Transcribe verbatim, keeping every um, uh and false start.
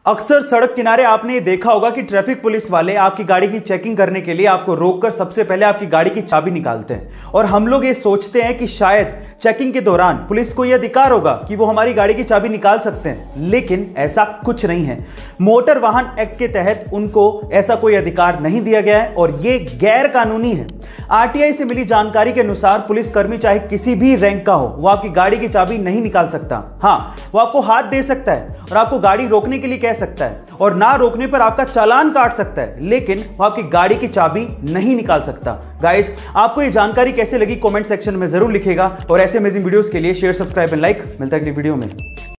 अक्सर सड़क किनारे आपने ये देखा होगा कि ट्रैफिक पुलिस वाले आपकी गाड़ी की चेकिंग करने के लिए आपको रोककर सबसे पहले आपकी गाड़ी की चाबी निकालते हैं और हम लोग ये सोचते हैं कि शायद चेकिंग के दौरान पुलिस को यह अधिकार होगा कि वो हमारी गाड़ी की चाबी निकाल सकते हैं, लेकिन ऐसा कुछ नहीं है। मोटर वाहन एक्ट के तहत उनको ऐसा कोई अधिकार नहीं दिया गया है और ये गैर कानूनी है। आरटीआई से मिली जानकारी के अनुसार पुलिसकर्मी चाहे किसी भी रैंक का हो, वो आपकी गाड़ी की चाबी नहीं निकाल सकता। हाँ, वो आपको हाथ दे सकता है और आपको गाड़ी रोकने के लिए कह सकता है और ना रोकने पर आपका चालान काट सकता है, लेकिन वो आपकी गाड़ी की चाबी नहीं निकाल सकता। गाइस, आपको ये जानकारी कैसे लगी कमेंट सेक्शन में जरूर लिखेगा और ऐसे अमेजिंग वीडियोस के लिए शेयर, सब्सक्राइब एंड लाइक। मिलता है अगली वीडियो में।